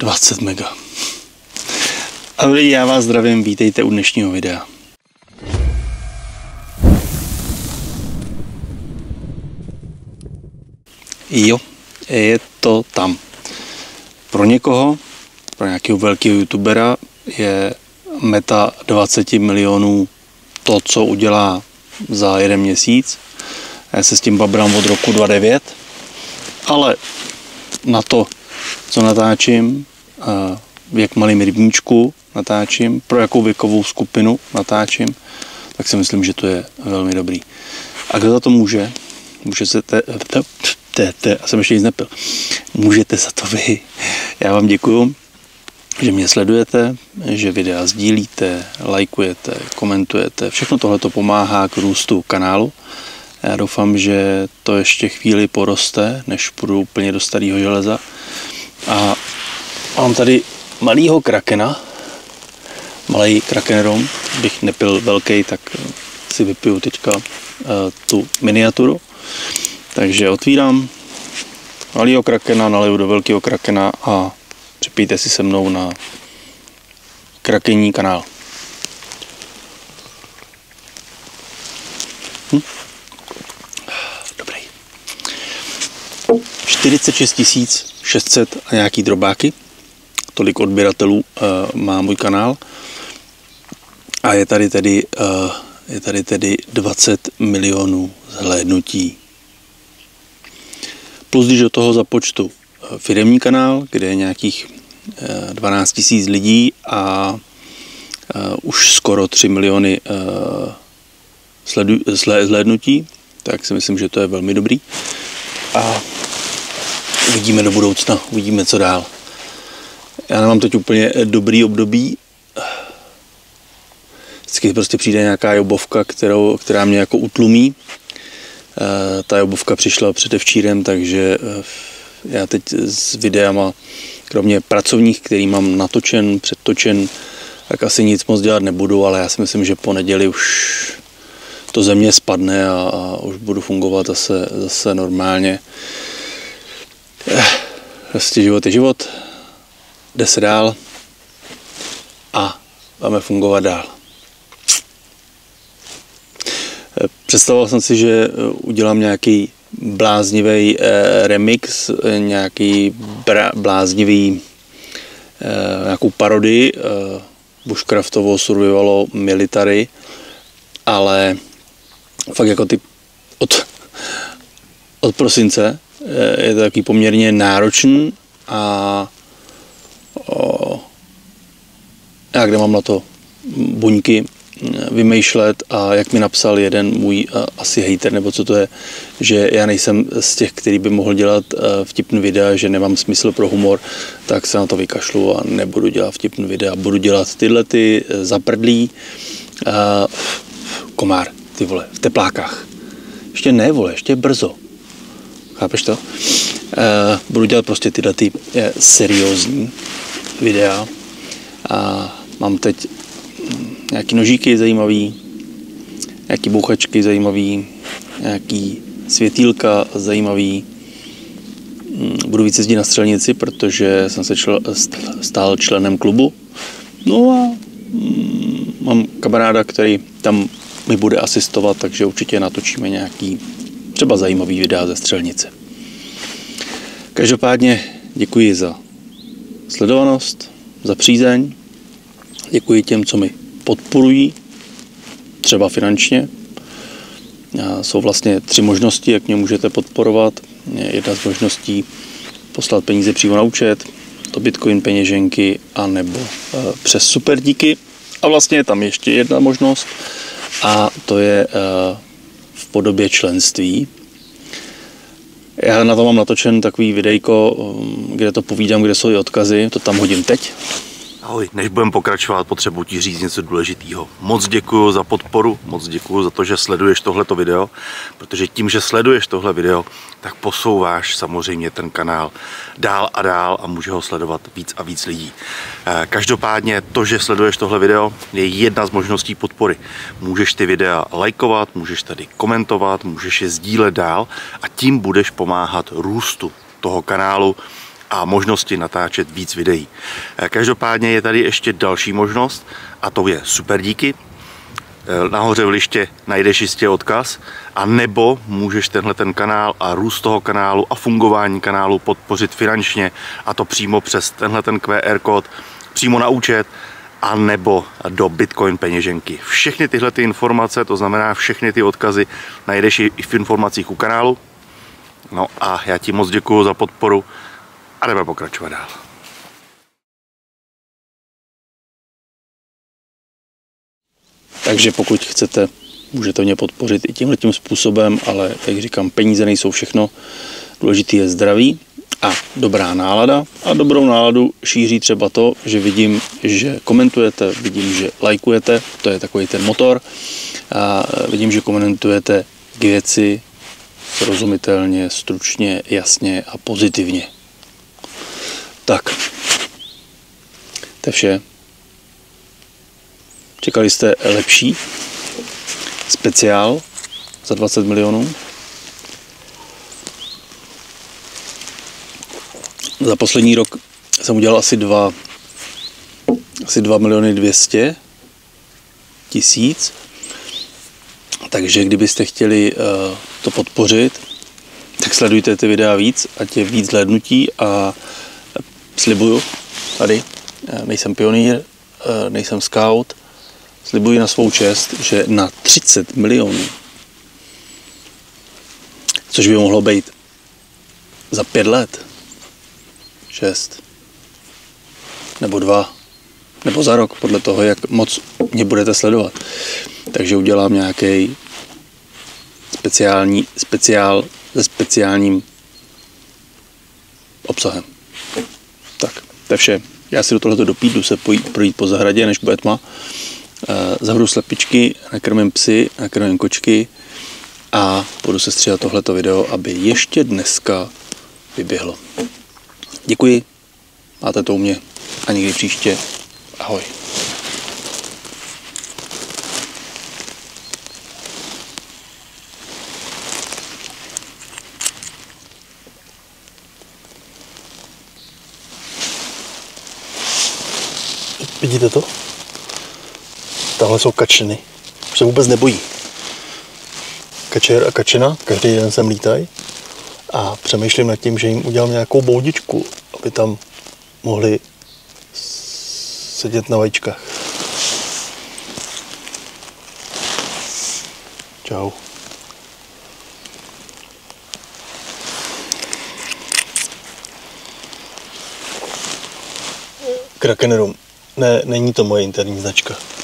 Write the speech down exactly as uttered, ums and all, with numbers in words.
dvacet mega. A lidi, já vás zdravím, vítejte u dnešního videa. Jo, je to tam. Pro někoho, pro nějakého velkého youtubera je meta dvacet milionů to, co udělá za jeden měsíc. Já se s tím babrám od roku dva tisíce devět, ale na to, co natáčím, v jak malým rybníčku natáčím, pro jakou věkovou skupinu natáčím, tak si myslím, že to je velmi dobrý. A kdo za to může? Může se te, te, te, te, já jsem ještě nic nepil. Můžete za to vy. Já vám děkuju, že mě sledujete, že videa sdílíte, lajkujete, komentujete. Všechno tohle to pomáhá k růstu kanálu. Já doufám, že to ještě chvíli poroste, než půjdu úplně do starého železa. A mám tady malýho krakena, malý kraken rum. Bych nepil velký, tak si vypiju teďka uh, tu miniaturu. Takže otvírám malýho krakena, naliju do velkého krakena a připijte si se mnou na krakení kanál. Hm? Dobrý. čtyřicet šest tisíc šest set a nějaký drobáky. Tolik odběratelů uh, má můj kanál. A je tady tedy, uh, je tady tedy dvacet milionů zhlédnutí. Plus když do toho započtu firemní kanál, kde je nějakých uh, dvanáct tisíc lidí a uh, už skoro tři miliony uh, sledu, slé, zhlédnutí, tak si myslím, že to je velmi dobrý. A uvidíme do budoucna, uvidíme co dál. Já nemám teď úplně dobrý období. Vždycky prostě přijde nějaká jobovka, kterou, která mě jako utlumí. E, ta jobovka přišla předevčírem, takže já teď s videama, kromě pracovních, který mám natočen, předtočen, tak asi nic moc dělat nebudu, ale já si myslím, že po neděli už to ze mě spadne a, a už budu fungovat zase, zase normálně. Prostě život je život. Jde se dál a máme fungovat dál. Představoval jsem si, že udělám nějaký bláznivý remix, nějaký bláznivý nějakou parodii bushcraftovou survivalo military, ale fakt jako ty od, od prosince je to taky poměrně náročný a O, já kde mám na to buňky vymýšlet a jak mi napsal jeden můj asi hater, nebo co to je, že já nejsem z těch, který by mohl dělat vtipný videa, že nemám smysl pro humor, tak se na to vykašlu a nebudu dělat vtipný videa. Budu dělat tyhle ty zaprdlí uh, komár, ty vole, v teplákách. Ještě ne, vole, ještě brzo. Chápeš to? Uh, budu dělat prostě tyhle ty je, seriózní videa a mám teď nějaký nožíky zajímavý, nějaký bouchačky zajímavý, nějaký světýlka zajímavý. Budu víc jezdit na střelnici, protože jsem se čl, stál členem klubu. No a mm, mám kamaráda, který tam mi bude asistovat, takže určitě natočíme nějaký třeba zajímavý videa ze střelnice. Každopádně děkuji za sledovanost, za přízeň. Děkuji těm, co mi podporují, třeba finančně. Jsou vlastně tři možnosti, jak mě můžete podporovat. Jedna z možností poslat peníze přímo na účet, to Bitcoin peněženky, anebo přes super díky. A vlastně je tam ještě jedna možnost a to je v podobě členství. Já na to mám natočen takový videjko, kde to povídám, kde jsou i odkazy, to tam hodím teď. Ahoj, než budeme pokračovat, potřebuji ti říct něco důležitého. Moc děkuji za podporu, moc děkuji za to, že sleduješ tohleto video, protože tím, že sleduješ tohle video, tak posouváš samozřejmě ten kanál dál a dál a může ho sledovat víc a víc lidí. Každopádně to, že sleduješ tohle video, je jedna z možností podpory. Můžeš ty videa lajkovat, můžeš tady komentovat, můžeš je sdílet dál a tím budeš pomáhat růstu toho kanálu a možnosti natáčet víc videí. Každopádně je tady ještě další možnost a to je super díky. Nahoře v liště najdeš jistě odkaz a nebo můžeš tenhle ten kanál a růst toho kanálu a fungování kanálu podpořit finančně a to přímo přes tenhle ten Q R kód, přímo na účet a nebo do Bitcoin peněženky. Všechny tyhle ty informace, to znamená všechny ty odkazy najdeš i v informacích u kanálu. No a já ti moc děkuju za podporu a jdeme pokračovat dál. Takže pokud chcete, můžete mě podpořit i tímhletím způsobem, ale jak říkám, peníze nejsou všechno. Důležitý je zdraví a dobrá nálada. A dobrou náladu šíří třeba to, že vidím, že komentujete, vidím, že lajkujete, to je takový ten motor. A vidím, že komentujete k věci srozumitelně, stručně, jasně a pozitivně. Tak, to je vše. Čekali jste lepší speciál za dvacet milionů? Za poslední rok jsem udělal asi dva, asi dva miliony dvě stě tisíc. Takže kdybyste chtěli uh, to podpořit, tak sledujte ty videa víc, ať je víc hlédnutí a slibuju tady, nejsem pionýr, uh, nejsem scout, slibuji na svou čest, že na třicet milionů, což by mohlo být za pět let, šest, nebo dva, nebo za rok, podle toho, jak moc mě budete sledovat. Takže udělám nějaký speciální, speciál se speciálním obsahem. Tak, to je vše. Já si do tohoto dopídu se pojít, projít po zahradě, než bude tma. Zavřu slepičky, nakrmím psy, nakrmím kočky a budu se stříhat tohleto video, aby ještě dneska vyběhlo. Děkuji, máte to u mě a někdy příště. Ahoj. Vidíte to? Tahle jsou kačeny. Už se vůbec nebojí. Kačer a kačena, každý den sem lítají a přemýšlím nad tím, že jim udělám nějakou boudičku, aby tam mohli sedět na vajíčkách. Čau. Krakenerum. Ne, není to moje interní značka.